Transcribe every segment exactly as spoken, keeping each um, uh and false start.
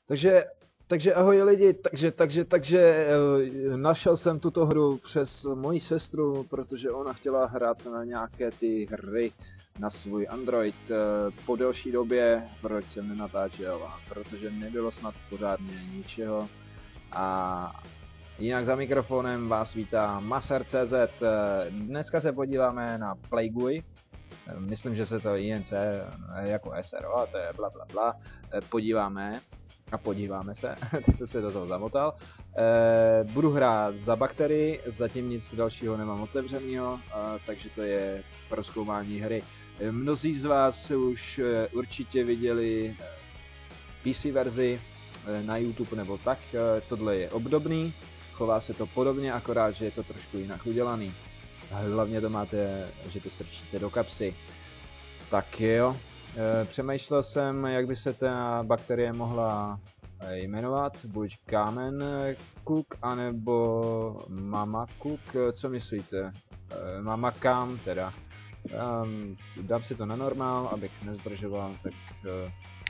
Takže, takže ahoj lidi, takže, takže, takže eh, našel jsem tuto hru přes moji sestru, protože ona chtěla hrát na nějaké ty hry na svůj Android eh, po delší době, proč jsem nenatáčel, a protože nebylo snad pořádně ničeho. A jinak za mikrofonem vás vítá Maser tečka cé zet. Dneska se podíváme na Plague. Myslím, že se to I N C jako S R O, a to je bla bla bla. Podíváme a podíváme se, teď jsem se do toho zamotal. E, budu hrát za bakterii, zatím nic dalšího nemám otevřenýho, takže to je prozkoumání hry. E, mnozí z vás už e, určitě viděli P C verzi e, na YouTube nebo tak, e, tohle je obdobný, chová se to podobně, akorát, že je to trošku jinak udělaný. Hlavně to máte, že to strčíte do kapsy. Tak jo, e, přemýšlel jsem, jak by se ta bakterie mohla jmenovat, buď Kámen Cook, anebo Mama Cook, co myslíte? E, Mama Kam teda. Um, dám si to na normál, abych nezdržoval, tak uh,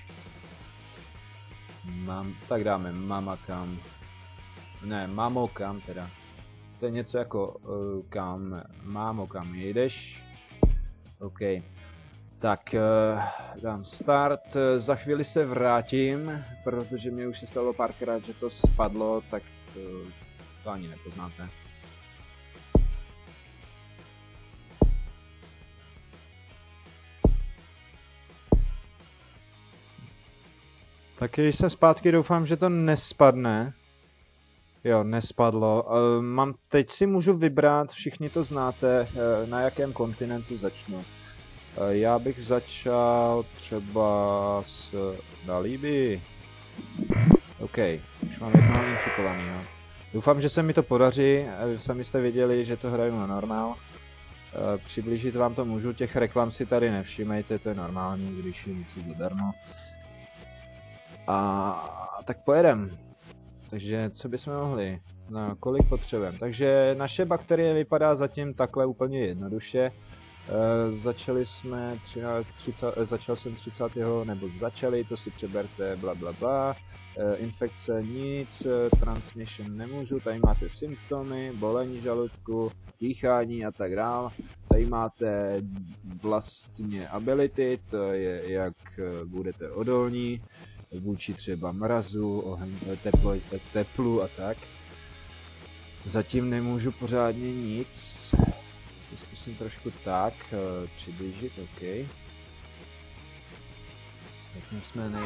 mám, tak dáme Mama Kam. Ne, Mamo Kam teda. To je něco jako uh, kam, mámo, kam jdeš? OK. Tak, uh, dám start, za chvíli se vrátím, protože mi už se stalo párkrát, že to spadlo, tak uh, to ani nepoznáte. Tak když jsem zpátky, doufám, že to nespadne. Jo, nespadlo. Uh, mám, teď si můžu vybrat, všichni to znáte, uh, na jakém kontinentu začnu. Uh, já bych začal třeba s Nalíby. OK, už mám jednoho infikovanýho. Doufám, že se mi to podaří, sami jste viděli, že to hraju na normál. Uh, přiblížit vám to můžu, těch reklam si tady nevšimejte, to je normální, když je něco zadarmo. A tak pojedem. Takže co bychom mohli? No, kolik potřebujeme? Takže naše bakterie vypadá zatím takhle úplně jednoduše. E, začali jsme, třináct, třicet, začal jsem třicátého nebo začali, to si přeberte, bla bla bla. E, infekce nic, transmission nemůžu, tady máte symptomy, bolení žaludku, dýchání a tak dál. Tady máte vlastně ability, to je jak budete odolní vůči třeba mrazu, oheň, teplo, teplu a tak. Zatím nemůžu pořádně nic. To zkusím trošku tak, přiblížit, OK. Zatím jsme nej...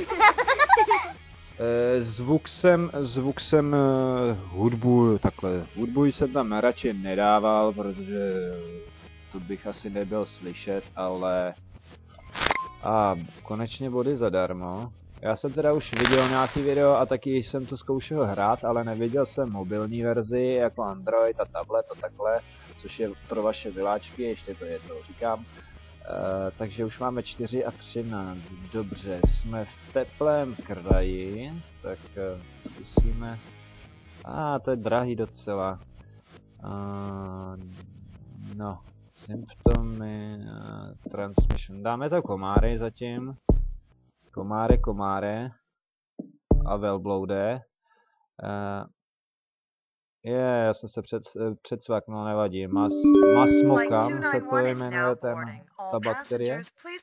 Zvuk jsem, zvuk jsem hudbu, takhle, hudbu jsem tam radši nedával, protože to bych asi nebyl slyšet, ale... A konečně body zadarmo. Já jsem teda už viděl nějaký video a taky jsem to zkoušel hrát, ale neviděl jsem mobilní verzi jako Android a tablet a takhle, což je pro vaše vyláčky, ještě to jednou říkám. E, takže už máme čtyři a třináct, dobře, jsme v teplém kraji, tak e, zkusíme. A ah, to je drahý docela. E, no, symptomy, uh, transmission, dáme to komáry zatím. Komáre, komáre a velbloude. Uh, je, yeah, já jsem se před, předsvaknul, nevadí. Mas, masmokam se to jmenuje ten, ta bakterie.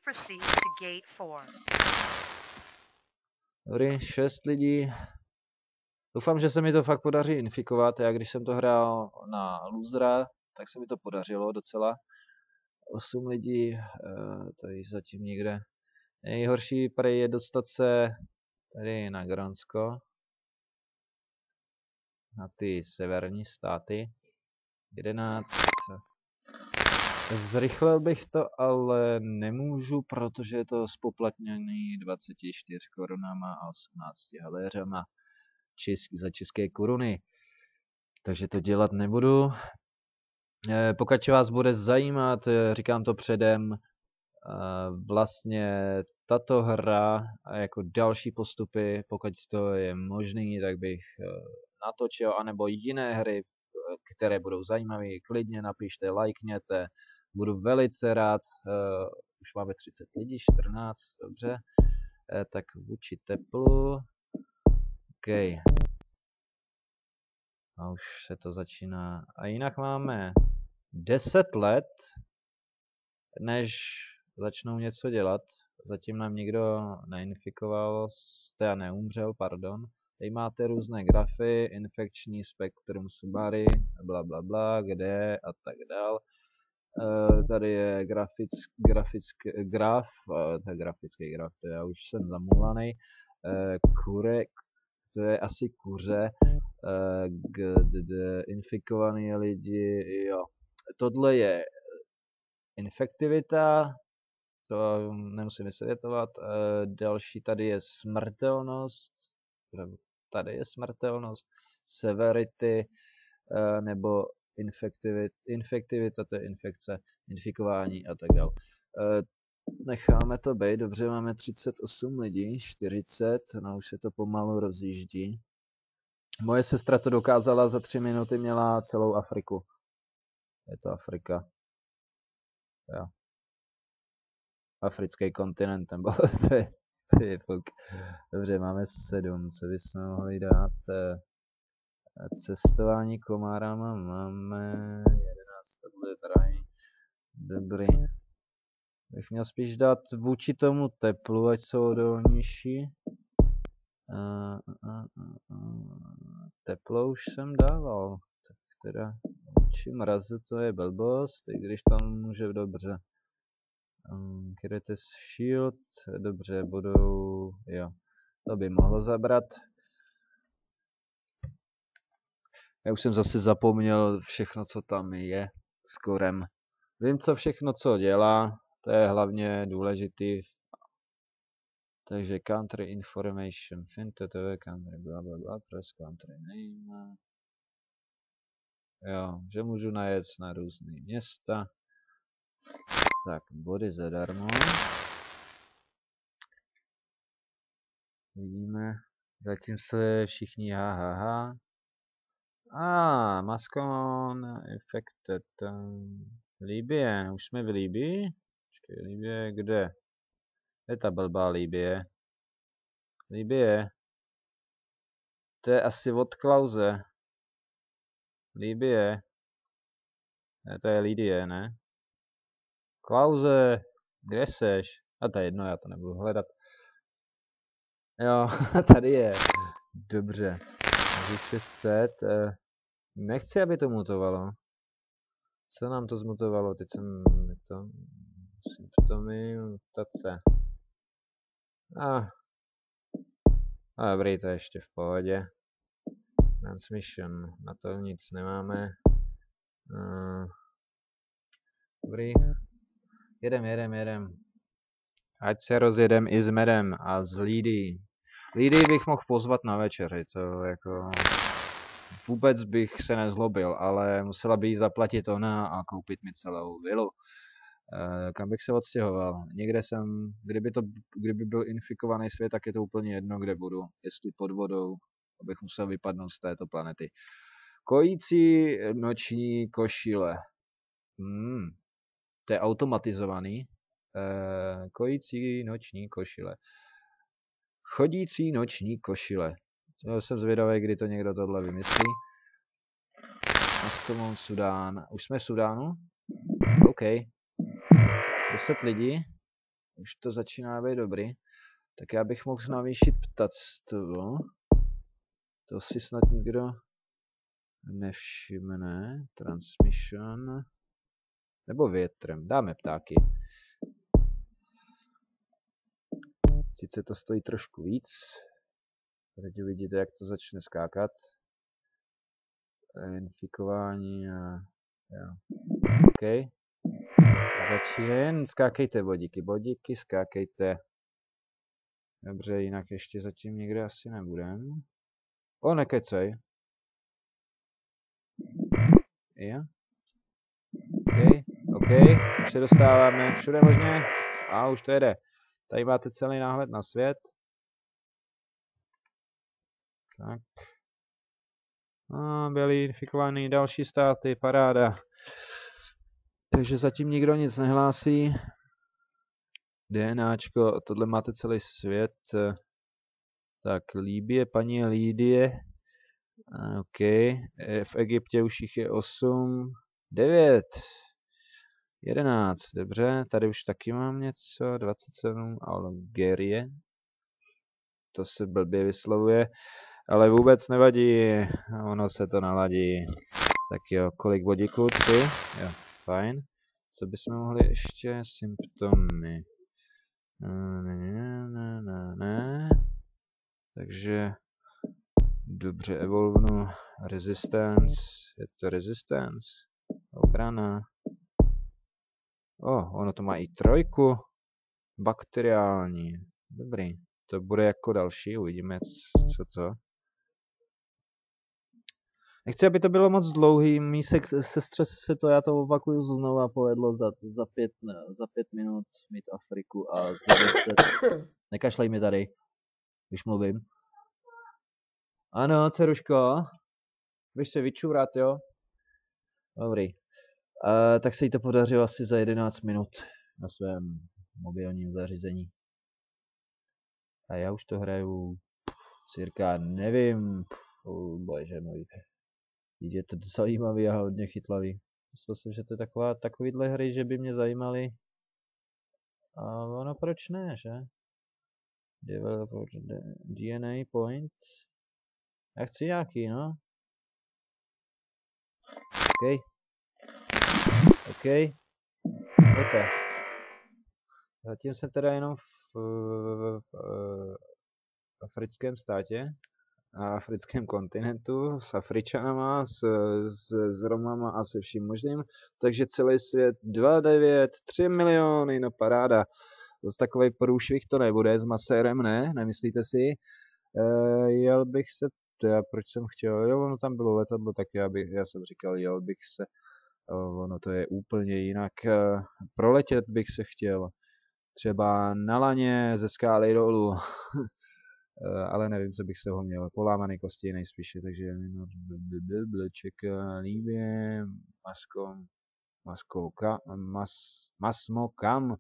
Dobrý, šest lidí. Doufám, že se mi to fakt podaří infikovat. Já když jsem to hrál na losera, tak se mi to podařilo docela. osm lidí, uh, tady zatím nikde. Nejhorší prej je dostat se tady na Grónsko, na ty severní státy. jedenáct. Zrychlil bych to, ale nemůžu, protože je to spoplatněný dvacet čtyři korunama a osmnáct haléřama česk, za české koruny. Takže to dělat nebudu. E, pokud vás bude zajímat, říkám to předem, vlastně tato hra a jako další postupy, pokud to je možný, tak bych natočil, anebo jiné hry, které budou zajímavé, klidně napište, lajkněte, budu velice rád. Už máme třicet lidí, čtrnáct, dobře, tak vůči teplu, OK. A už se to začíná. A jinak máme deset let, než začnou něco dělat. Zatím nám nikdo neinfikoval, teda neumřel, pardon. Tady máte různé grafy, infekční spektrum subary, bla bla bla, kde a tak dál. E, tady je grafick, grafický graf, e, to je grafický graf, to já už jsem zamluvaný. E, kure, to je asi kuře, e, kde infikovaní lidi, jo. Tohle je infektivita, to nemusím vysvětlovat. E, další tady je smrtelnost, tady je smrtelnost, severity, e, nebo infektivita, infektivita, to je infekce, infikování a tak dále. E, necháme to být, dobře, máme třicet osm lidí, čtyřicet, no už se to pomalu rozjíždí. Moje sestra to dokázala, za tři minuty měla celou Afriku. Je to Afrika. Jo. Africký kontinent, nebo to je, to je fuk. Dobře, máme sedm, co bychom mohli dát? Cestování komárama máme jedenáct, tohle je drahý. Dobrý. Bych měl spíš dát vůči tomu teplu, ať jsou odolnější. Uh, uh, uh, uh. Teplo už jsem dával, tak teda vůči mrazu to je blbost, i když tam může dobře. Um, Create shield, dobře, budou, jo, to by mohlo zabrat. Já už jsem zase zapomněl všechno, co tam je s korem. Vím, co všechno, co dělá, to je hlavně důležitý. Takže country information, fintech, country, bla bla bla, press country name. Jo, že můžu najet na různé města. Tak, body zadarmo. Vidíme, zatím se všichni ha ha ha. A, ah, Maskon, Infected, Libye, už jsme v Libii? Počkej, Libye, kde? Je ta blbá Libye? Libye. To je asi od Klauze. Libye. Ne, to je Lidie, ne? Klauze, kde seš? A to je jedno, já to nebudu hledat. Jo, tady je. Dobře. Takže šest set. Nechci, aby to mutovalo. Co nám to zmutovalo? Teď jsem to... Symptomy, mutace. A. A dobrý, to je ještě v pohodě. Transmission, na to nic nemáme. Uh, dobrý. Jedem, jedem, jedem. Ať se rozjedem i s medem a s Lidí. Lidí bych mohl pozvat na večeři, to jako... Vůbec bych se nezlobil, ale musela by jí zaplatit ona a koupit mi celou vilu. Uh, kam bych se odstěhoval? Někde jsem, kdyby, to, kdyby byl infikovaný svět, tak je to úplně jedno, kde budu. Jestli pod vodou, abych musel vypadnout z této planety. Kojící noční košile. Hmm, to je automatizovaný. Uh, kojící noční košile. Chodící noční košile. To jsem zvědavý, kdy to někdo tohle vymyslí. Maskomon, Sudán. Už jsme v Sudánu? OK. deset lidí. Už to začíná být dobrý. Tak já bych mohl navýšit ptactvo. To si snad nikdo nevšimne. Transmission. Nebo větrem. Dáme ptáky. Sice to stojí trošku víc. Teď uvidíte, jak to začne skákat. Infikování a... Jo. OK. Začíná, jen skákejte bodíky. Bodíky, skákejte. Dobře, jinak ještě zatím někde asi nebudem. O, nekecej. Jo. OK, OK. Už se dostáváme všude možně. A už to jede. Tady máte celý náhled na svět. Tak. A byly infikovaný další státy, paráda. Takže zatím nikdo nic nehlásí. DNAčko, tohle máte celý svět. Tak, Líbie, paní Lídie. OK. V Egyptě už jich je osm, devět, jedenáct, dobře. Tady už taky mám něco, dvacet sedm, Algérie. To se blbě vyslovuje, ale vůbec nevadí, ono se to naladí. Tak jo, kolik bodíků? Tři? Jo, fajn. Co bychom mohli ještě? Symptomy. Ne, ne, ne, ne, ne. Takže dobře, evolvnu. Resistance. Je to resistance? Obrana. Oh, ono to má i trojku. Bakteriální. Dobrý. To bude jako další, uvidíme, co to. Nechci, aby to bylo moc dlouhý, mý se, sestře se to, já to opakuju znova, povedlo za, za, pět, ne, za pět minut mít Afriku a za deset. Nekašlej mi tady, když mluvím. Ano, dceruško, víš se vyčurat, jo? Dobrý. Uh, tak se jí to podařilo asi za jedenáct minut na svém mobilním zařízení. A já už to hraju cirka, nevím, oh, bože můj. Je to zajímavý a hodně chytlavý. Myslel jsem, že to je taková, takovýhle hry, že by mě zajímaly. A ono proč ne, že? Developer D N A point. Já chci nějaký, no. OK. OK. Pojďte. Zatím jsem teda jenom v, v, v, v africkém státě. Na africkém kontinentu s Afričanama, s, s, s Romama a se vším možným. Takže celý svět dva devět, tři miliony, no paráda. Zase takovej průšvih to nebude, s masérem ne, nemyslíte si? E, jel bych se, já proč jsem chtěl, jo, ono tam bylo letadlo, tak já, bych, já jsem říkal, jel bych se, ono to je úplně jinak, e, proletět bych se chtěl. Třeba na laně ze skály dolů. Ale nevím, co bych se ho měl. Polámaný kosti nejspíše, takže bleček Líbě, masko, maskouka, mas, masmokam.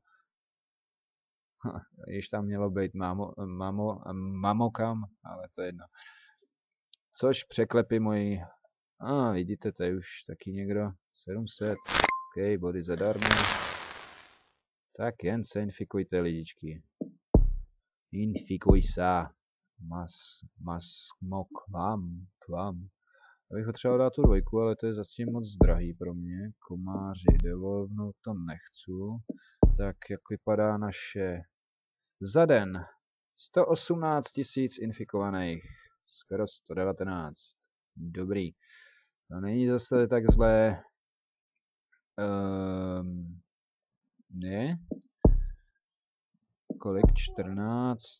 Již tam mělo být mamo, mamo, mamokam, ale to je jedno. Což překlepí moji, a ah, vidíte, to je už taky někdo, sedm set, ok, body zadarmo. Tak jen se infikujte, lidičky. Infikuj se. Mas, mas, mok, vám, k vám. Já bych potřeboval dát tu dvojku, ale to je zatím moc drahý pro mě. Komáři, devolvnu, to nechci. Tak jak vypadá naše za den? sto osmnáct tisíc infikovaných. Skoro sto devatenáct. Dobrý. To není zase tak zlé. Um, ne? Kolik? čtrnáct.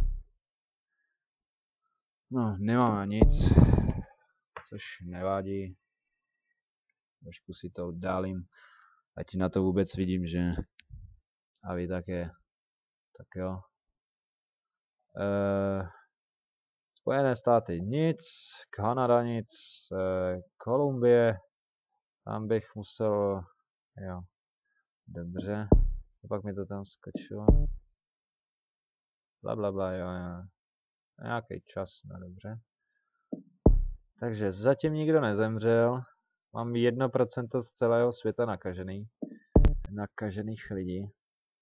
No, nemám na nic, což nevadí. Trošku si to oddálím, ať na to vůbec vidím, že a vy také. Tak jo. E, Spojené státy nic, Kanada nic, e, Kolumbie, tam bych musel, jo, dobře, co pak mi to tam skočilo? Blablabla, bla, bla, jo, jo. Nějaký čas, no dobře. Takže zatím nikdo nezemřel. Mám jedno procento z celého světa nakažený. Nakažených lidí.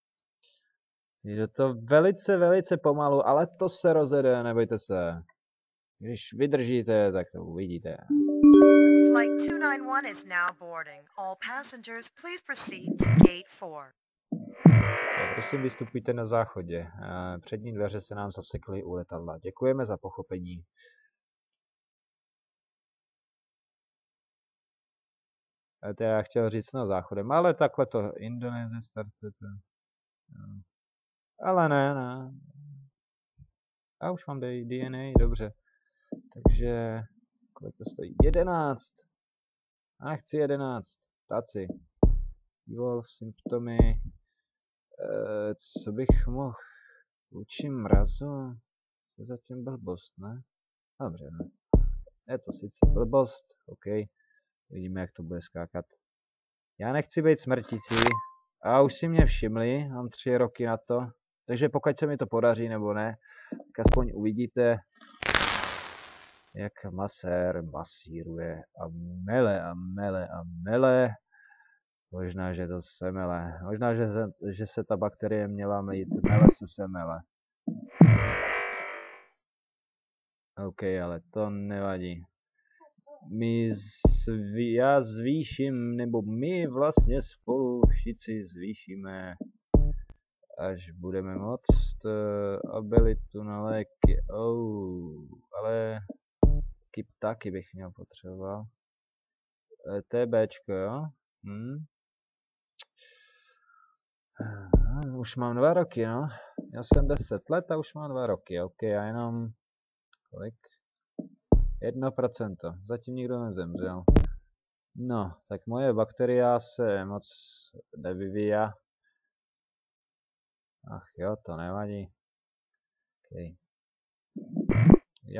Je to velice, velice pomalu, ale to se rozjede, nebojte se. Když vydržíte, tak to uvidíte. Flight two nine one is now boarding. All passengers, please proceed to gate four. Prosím, vystupujte na záchodě. Přední dveře se nám zasekly u letadla. Děkujeme za pochopení. To já chtěl říct na záchodem, ale takhle to Indonésie startuje. Ale ne, ne. Já už mám D N A, dobře. Takže, kolik to stojí? jedenáct. A chci jedenáct. Taci. Evolve, symptomy. E, co bych mohl? Vůči mrazu? Co zatím blbost, ne? Dobře, ne. Je to sice blbost, OK. Vidíme, jak to bude skákat. Já nechci být smrtící. A už si mě všimli, mám tři roky na to. Takže pokud se mi to podaří nebo ne, tak aspoň uvidíte, jak masér masíruje a mele a mele a mele. Možná, že to semele. Možná, že se, že se ta bakterie měla mít mele se semele. OK, ale to nevadí. My zví, já zvýším, nebo my vlastně spolu všichni zvýšíme, až budeme moct uh, abilitu na léky. Oh, ale taky ptáky bych měl potřeboval. E, TBčko, jo? Hm? Uh, už mám dva roky, no. Měl jsem deset let a už mám dva roky. OK, a jenom kolik? Jedno procento. Zatím nikdo nezemřel. No, tak moje bakteria se moc nevyvíja. Ach jo, to nevadí. OK. Jo.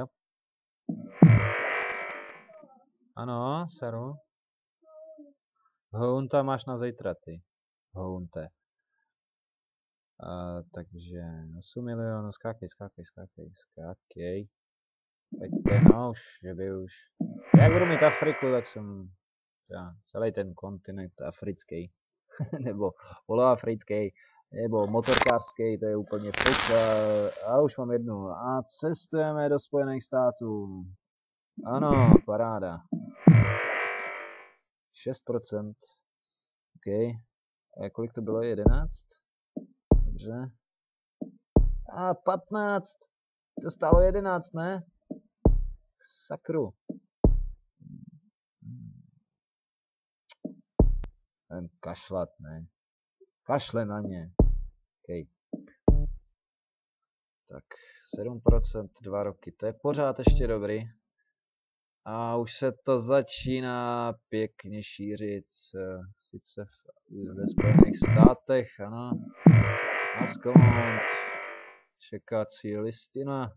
Ano, seru. Hounta máš na zítra ty. Hounte. Uh, takže osm milionů, skákej, skákej, skákej, skákej. Pojďte, no už, že by už. Jak budu mít Afriku, tak jsem já, celý ten kontinent africký. Nebo poloafrický, nebo motorkářský, to je úplně fuk. A, a už mám jednu. A cestujeme do Spojených států. Ano, paráda. šest procent. OK. A kolik to bylo? jedenáct? Dobře. A patnáct. To stálo jedenáct, ne? Sakru. Jen kašlat, ne? Kašle na ně. OK. Tak, sedm procent, dva roky. To je pořád ještě dobrý. A už se to začíná pěkně šířit. Sice ve Spojených státech, ano. Askomont. Čekací listina.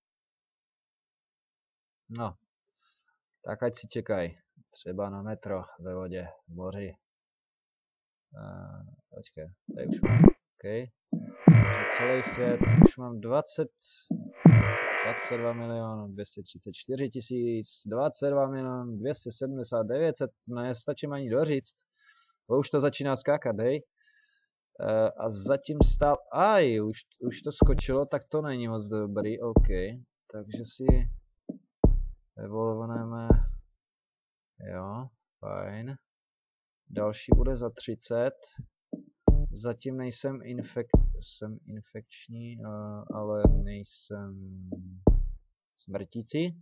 No. Tak ať si čekají. Třeba na metro ve vodě, v moři. Uh, počkej, tady už mám. OK. Celý svět, už mám dvacet, dvacet dva milionů, dvě stě třicet čtyři tisíc, dvacet dva milionů, dvě stě sedmdesát devět, nestačím ani doříct. Bo už to začíná skákat, hej. Uh, a zatím stál, aj, už, už to skočilo, tak to není moc dobrý, OK. Takže si evolvujeme, jo, fajn. Další bude za třicet. Zatím nejsem infek... jsem infekční, uh, ale nejsem smrtící.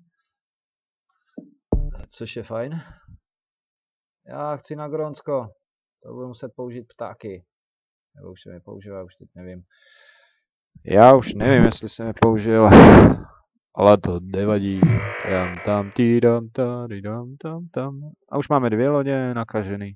Což je fajn. Já chci na Grónsko. To budu muset použít ptáky. Nebo už se mi používá, už teď nevím. Já už nevím, jestli jsem je použil. Ale to nevadí. Jam tam, tí, dam, tady, dam, tam, tam. A už máme dvě lodě nakažený.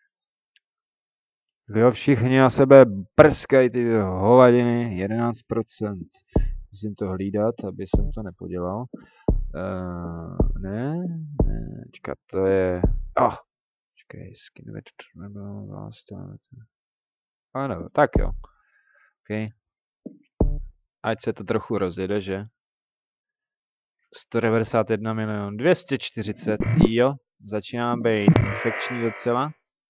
Jo, všichni na sebe prskají ty hovadiny, jedenáct procent. Musím to hlídat, aby jsem to nepodělal. Uh, ne, ne, čekat, to je... Oh, čekaj, skin with trouble, last time. Ano, tak jo. OK. Ať se to trochu rozjede, že? sto devadesát jedna milionů, dvě stě čtyřicet, jo. Začíná být infekční docela.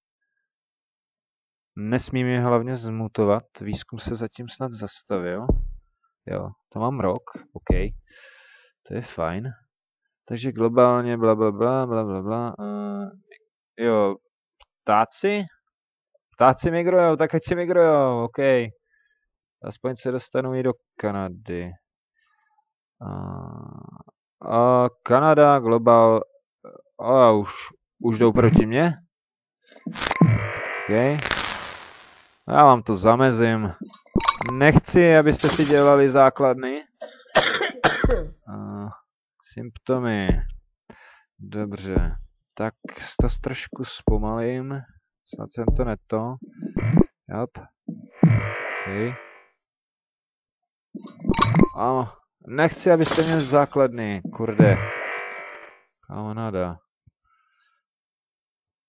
Nesmím je hlavně zmutovat, výzkum se zatím snad zastavil. Jo, to mám rok, OK. To je fajn. Takže globálně bla bla bla bla bla bla. Uh, jo, ptáci? Ptáci migrujou, tak ať si migrujou, OK. Aspoň se dostanu i do Kanady. Uh, a Kanada, globál. A už, už jdou proti mně? OK. Já vám to zamezím. Nechci, abyste si dělali základny. Uh, symptomy. Dobře. Tak to trošku zpomalím. Snad jsem to neto. Jop. Okay. A nechci, abyste měli základny. Kurde. Kamaráda.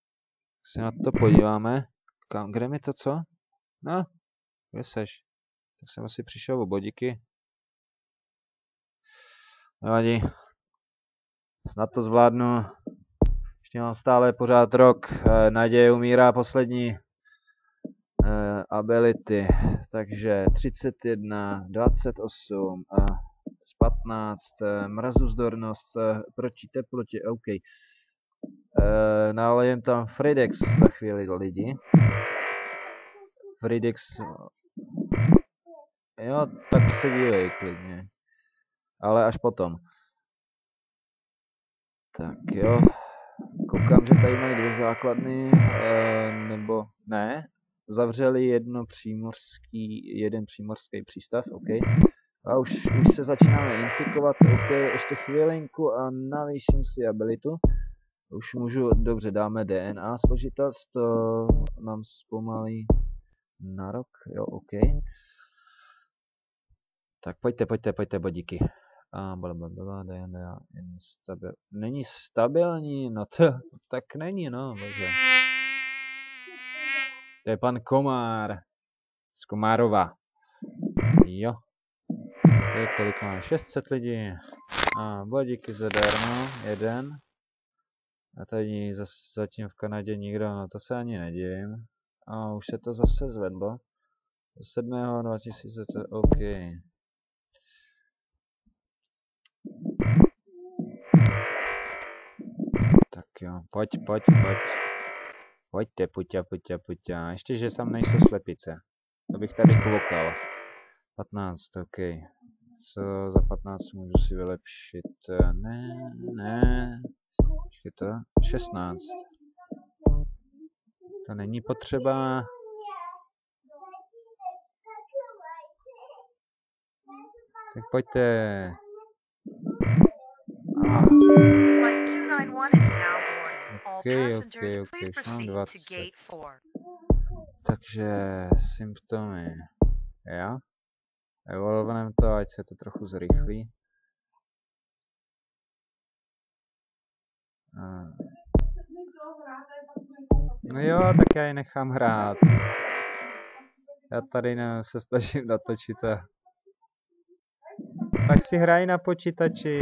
Se na to podíváme. Kam, kde mi to co? No, kde seš? Tak jsem asi přišel o bodíky. Nevadí. Snad to zvládnu. Ještě mám stále pořád rok. E, naděje umírá poslední. E, ability. Takže třicet jedna, dvacet osm a patnáct. E, mrazozdornost e, proti teplotě. OK. E, nalejem tam Fridex za chvíli lidi. Fridex. Jo, tak se dívej klidně. Ale až potom. Tak jo. Koukám, že tady mají dvě základny, e, nebo ne. Zavřeli jedno přímořský, jeden přímořský přístav, OK. A už, už se začínáme infikovat, OK, ještě chvilinku a navýším si abilitu. Už můžu, dobře, dáme D N A složitost, to nám zpomalí na rok, jo, OK. Tak pojďte, pojďte, pojďte, bodíky. A blablabla, D N A, instabil. Není stabilní, no to, tak není, no, bože. To je pan Komár. Z Komárova. Jo. To je kolik máme? šest set lidí. A bodíky zadarmo. Jeden. A tady zase zatím v Kanadě nikdo, no to se ani nedivím. A už se to zase zvedlo. sedmého dva tisíce, OK. Tak jo, pojď, pojď, pojď. Pojďte, puťa, puťa, puťa. Ještě, že tam nejsou slepice. To bych tady kvokal. patnáct, OK. Co za patnáct můžu si vylepšit? Ne, ne. Počkej to. šestnáct. To není potřeba. Tak pojďte. Ah. OK, OK, OK, už mám dvacet. Takže symptomy. Jo. Evolvujeme to, ať se to trochu zrychlí. No jo, tak já ji nechám hrát. Já tady ne, se snažím natočit a... Tak si hraj na počítači.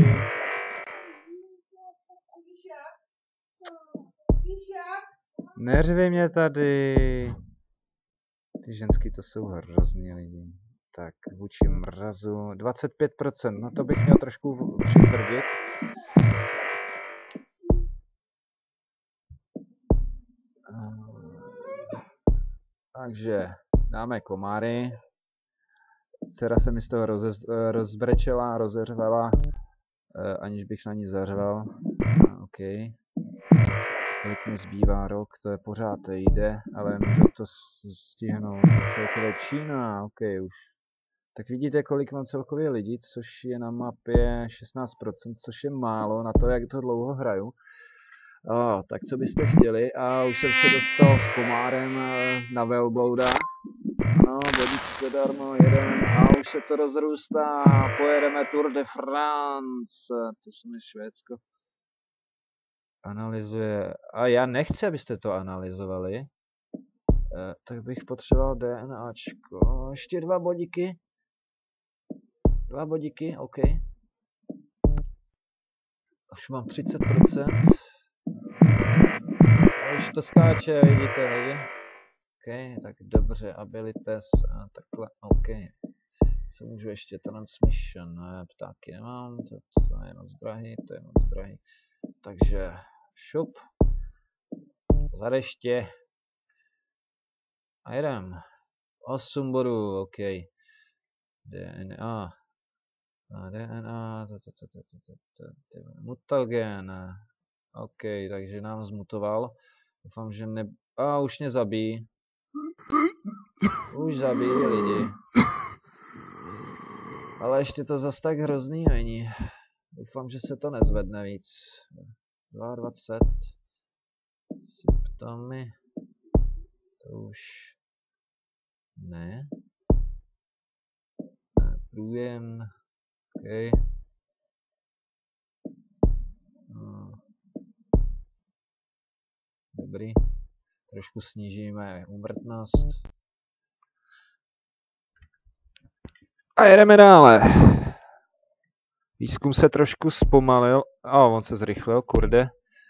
Neřvi mě tady. Ty ženský to jsou hrozný lidi. Tak vůči mrazu dvacet pět procent, no to bych měl trošku přitvrdit. Takže dáme komáry. Dcera se mi z toho roze, rozbrečela, rozeřvala, aniž bych na ní zařval. OK. Kolik mi zbývá rok, to je pořád jde, ale můžu to stihnout celkově Čína, OK už. Tak vidíte, kolik mám celkově lidí, což je na mapě šestnáct procent, což je málo na to, jak to dlouho hraju. Oh, tak co byste chtěli? A už jsem se dostal s komárem na velblouda. No, bodík zadarmo, jeden. A už se to rozrůstá. Pojedeme Tour de France. To jsme Švédsko. Analyzuje. A já nechci, abyste to analyzovali. E, tak bych potřeboval DNAčko. Ještě dva bodíky. Dva bodíky, OK. Už mám třicet procent. A už to skáče, vidíte lidi. OK, tak dobře, abilities a takhle, OK. Co můžu ještě? Transmission, no, ptáky nemám, to, to je moc drahý, to je moc drahý. Takže šup. Za deště. A jedem. osm bodů, OK. D N A. D N A, mutagen. OK, takže nám zmutoval. Doufám, že ne... A už mě zabíjí. Už zabíjí lidi. Ale ještě to zas tak hrozný není. Doufám, že se to nezvedne víc. dvacet dva. Symptomy. To už... Ne. Průjem. OK. No. Dobrý. Trošku snížíme úmrtnost. A jedeme dále. Výzkum se trošku zpomalil. A oh, on se zrychlil, kurde.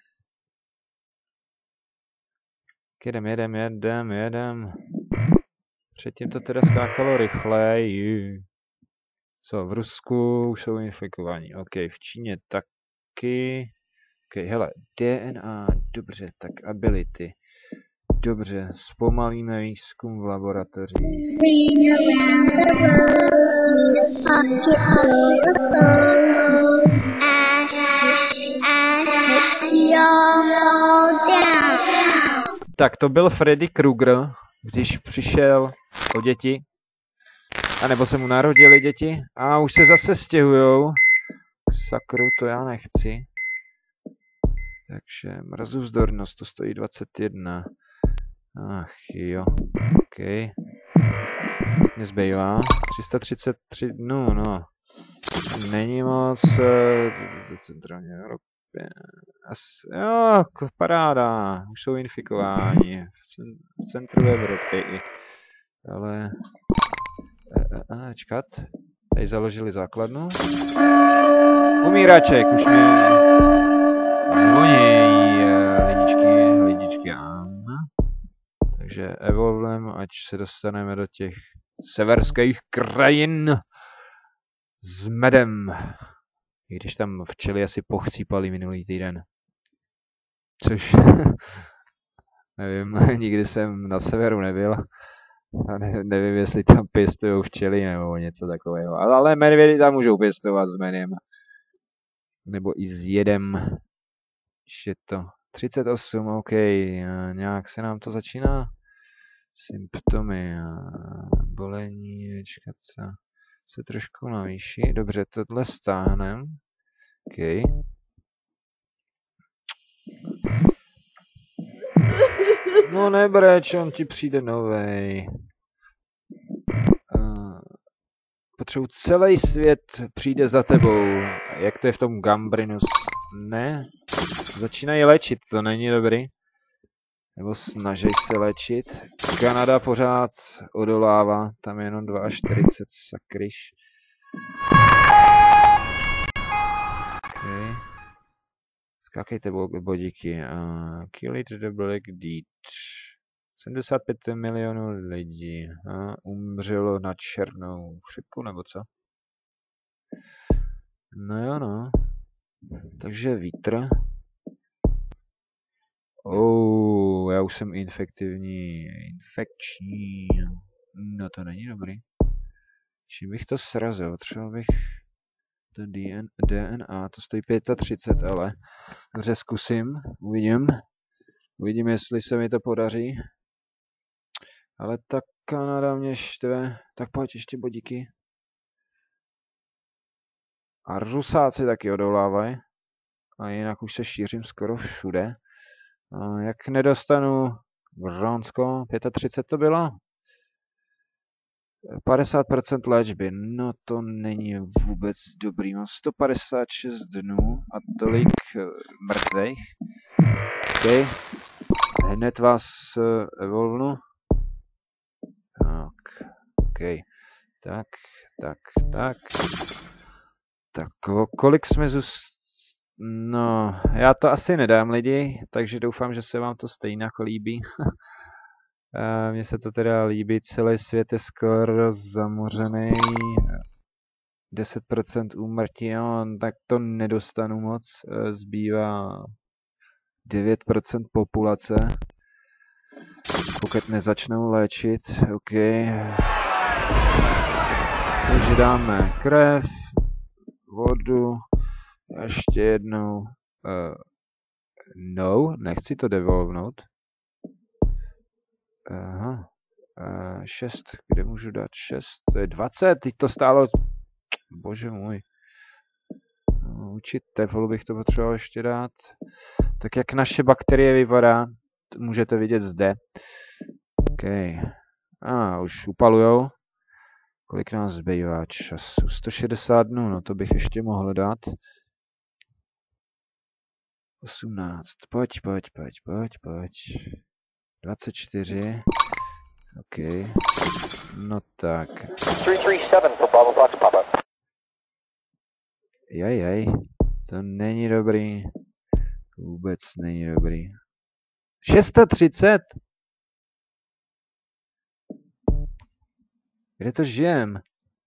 Jedem, jedem, jedem, jedem. Předtím to teda skákalo rychleji. Co, v Rusku už jsou infikovaní. OK, v Číně taky. OK, hele, D N A, dobře, tak ability. Dobře, zpomalíme výzkum v laboratořích. Tak to byl Freddy Krueger, když přišel o děti. A nebo se mu narodili děti. A už se zase stěhujou. Sakru, to já nechci. Takže mrazovzdornost, to stojí dvacet jedna. Ach jo, OK. Mě zbývá tři sta třicet tři dnů, no. Není moc uh, centrální Evropě. Jo, paráda, už jsou infikováni v centru Evropy. Ale... A, a, čekat. Tady založili základnu. Umíraček, už mi zvoní lidičky, lidičky, ano. Takže evolvem, ať se dostaneme do těch severských krajin s medem. I když tam včely asi pochcípali minulý týden. Což nevím, nikdy jsem na severu nebyl. A ne, nevím, jestli tam pěstují včely nebo něco takového. Ale medvědy tam můžou pěstovat s medem. Nebo i s jedem. Je to třicet osm, OK. Nějak se nám to začíná. Symptomy. Bolení, čekat se. Se trošku navýší. Dobře, tohle stáhnem. OK. No nebreč, on ti přijde novej. Uh, potřebuji celý svět přijde za tebou. Jak to je v tom Gambrinus? Ne? Začínají léčit, to není dobrý. Nebo snaží se léčit. Kanada pořád odolává, tam je jenom čtyřicet dva, sakryš. Okay. Skákejte bodíky. Uh, kill it the black deed. sedmdesát pět milionů lidí uh, umřelo na černou chřipku, nebo co? No jo, no. Takže vítr. Oh, já už jsem infektivní. Infekční. No to není dobrý. Čím bych to srazil? Třeba bych to D N A, to stojí třicet pět, ale dobře, zkusím, uvidím. Uvidím, jestli se mi to podaří. Ale ta Kanada mě štve. Tak pojď ještě bodíky. A Rusáci taky odolávají. A jinak už se šířím skoro všude. A jak nedostanu Grónsko, třicet pět to bylo? padesát procent léčby, no to není vůbec dobrý, mám sto padesát šest dnů a tolik mrtvých. OK, hned vás evolvnu. Tak, OK, tak, tak, tak. Tak, kolik jsme zůst... No, já to asi nedám lidi, takže doufám, že se vám to stejně líbí. Mně se to teda líbí, celý svět je skoro zamořený, deset procent úmrtí, no, tak to nedostanu moc, zbývá devět procent populace, pokud nezačnou léčit, OK. Takže dáme krev, vodu, ještě jednou, uh, no, nechci to devolvnout. Aha, uh, šest, kde můžu dát šest, to je dvacet, teď to stálo, bože můj, učit teplu bych to potřeboval ještě dát, tak jak naše bakterie vypadá, můžete vidět zde, OK, a už upalujou, kolik nás zbývá času, sto šedesát dnů, no to bych ještě mohl dát, osmnáct, pojď, pojď, pojď, pojď, pojď, dvacet čtyři, OK. No tak. three three seven for Bravo Fox Papa. Jaj, jaj. To není dobrý. Vůbec není dobrý. šest set třicet? Kde to žijem?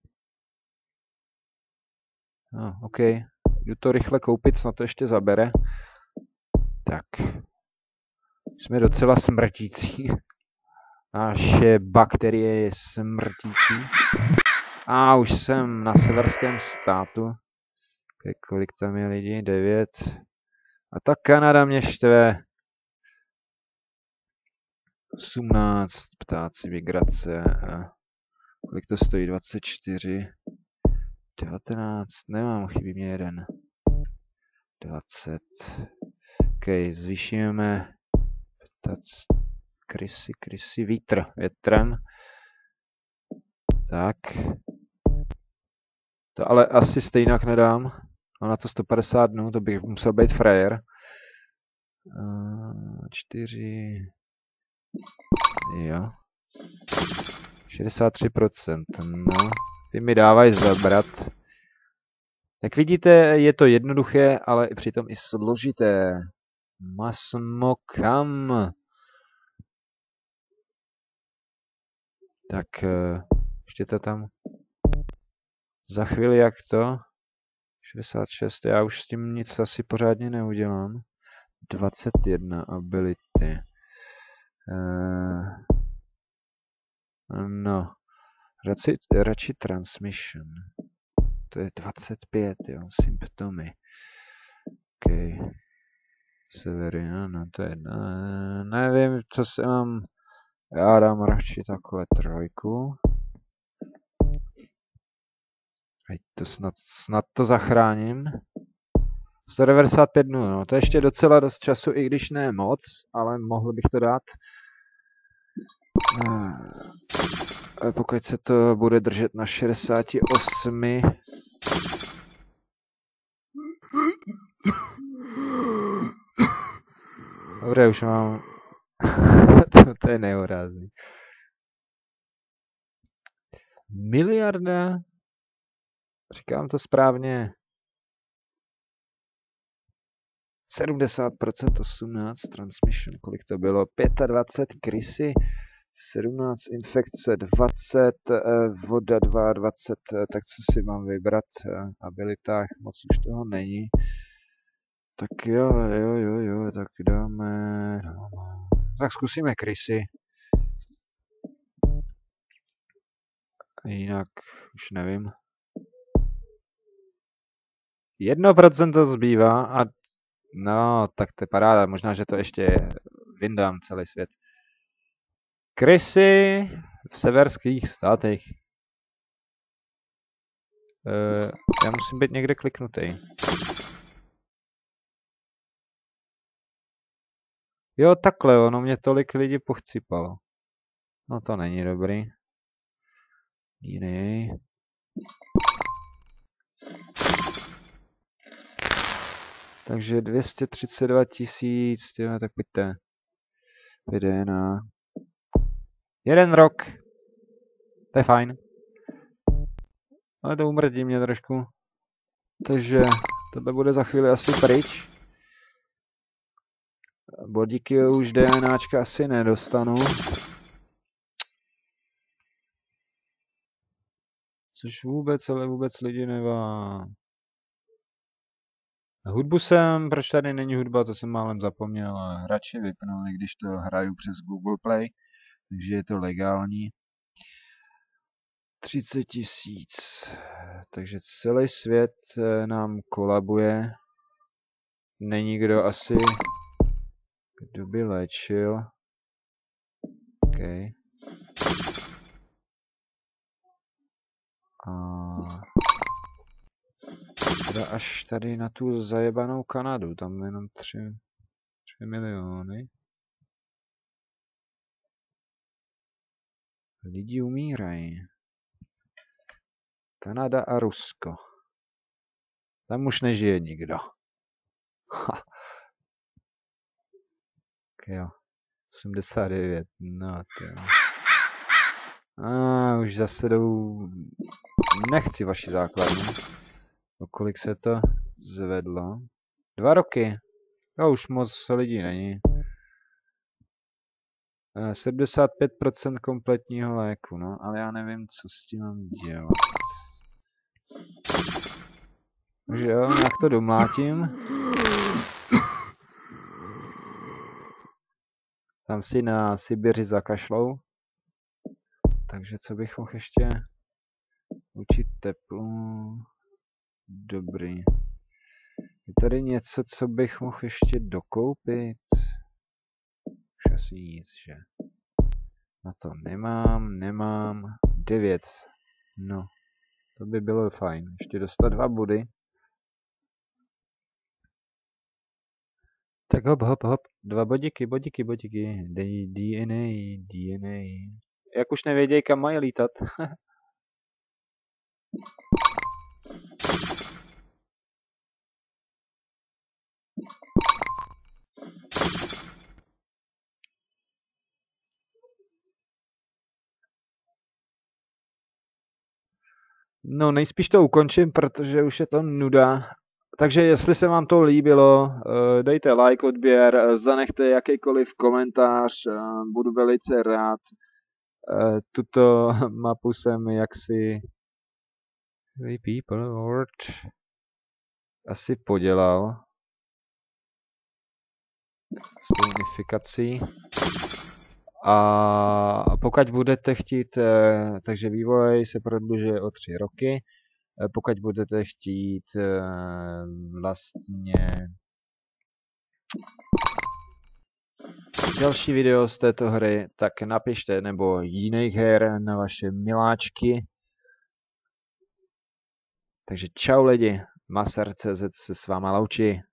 No, OK. Jdu to rychle koupit, snad to ještě zabere. Tak. Jsme docela smrtící. Naše bakterie je smrtící. A už jsem na severském státu. Kolik tam je lidí? devět. A ta Kanada mě štve. osmnáct. Ptáci, migrace. A kolik to stojí? dvacet čtyři. devatenáct. Nemám, chybí mě jeden. dvacet. OK, zvýšíme. Ptac. Krysy, krysy. Vítr. Větrem. Tak. To ale asi stejnak nedám. Mám na to sto padesát dnů, to bych musel být frajer. čtyři. Jo. šedesát tři procent. No. Ty mi dávají zabrat. Jak vidíte, je to jednoduché, ale přitom i složité. Masmokam. Tak, ještě to tam. Za chvíli jak to? šedesát šest, já už s tím nic asi pořádně neudělám. dvacet jedna ability. Uh, no. Radši, radši transmission. To je dvacet pět, jo, symptomy. OK. Severina, no to je jedna. Nevím, co se mám. Já dám radši takhle trojku. Ať to snad, snad to zachráním. sto devadesát pět dnů, no to je ještě docela dost času, i když ne moc, ale mohl bych to dát. A pokud se to bude držet na šedesáti osmi. Dobré, už mám. to, to je nehorázný. Miliarda? Říkám to správně. sedmdesát procent osmnáct, transmission, kolik to bylo? dvacet pět, krysy, sedmnáct, infekce, dvacet, voda dvacet dva, tak co si mám vybrat? Abilitách moc už toho není. Tak jo, jo, jo, jo, tak dáme, tak zkusíme krysy. Jinak už nevím. jedno procento zbývá a no, tak to je paráda, možná, že to ještě vyndám celý svět. Krysy v severských státech. E, já musím být někde kliknutý. Jo, takhle, ono mě tolik lidí pochcipalo. No to není dobrý. Jiný. Takže dvě stě třicet dva tisíc, tak pojďte. Jde na jeden rok. To je fajn. Ale to umrdí mě trošku. Takže tohle bude za chvíli asi pryč. Bodíky už DNAčka asi nedostanu. Což vůbec, ale vůbec lidi nevá. Hudbu jsem, proč tady není hudba, to jsem málem zapomněl, hráči vypnuli, když to hraju přes Google Play, takže je to legální. třicet tisíc, takže celý svět nám kolabuje. Není kdo asi, kdo by léčil. OK. A teda až tady na tu zajebanou Kanadu, tam jenom tři, tři miliony. Lidi umírají. Kanada a Rusko. Tam už nežije nikdo. Ha. Okay, jo. osmdesát devět, no to jo. A už zase jdou... Nechci vaši základnu. O kolik se to zvedlo? Dva roky. No už moc lidí není. sedmdesát pět procent kompletního léku, no, ale já nevím, co s tím mám dělat. Takže jo, nějak to domlátím. Tam si na Sibiři zakašlou. Takže co bych mohl ještě učit teplo? Dobrý. Je tady něco, co bych mohl ještě dokoupit? Už asi nic, že? Na to nemám, nemám. devět. No, to by bylo fajn. Ještě dostat dva body. Tak hop, hop, hop. Dva bodíky, bodíky, bodíky. D N A, D N A. Jak už nevědějí, kam mají lítat. No, nejspíš to ukončím, protože už je to nuda. Takže jestli se vám to líbilo, dejte like, odběr, zanechte jakýkoliv komentář, budu velice rád. Tuto mapu jsem jaksi people world asi podělal s tou unifikací. A pokud budete chtít, takže vývoj se prodlužuje o tři roky. Pokud budete chtít vlastně další video z této hry, tak napište, nebo jiných her na vaše miláčky. Takže čau lidi, Maser tečka cé zet se s váma loučí.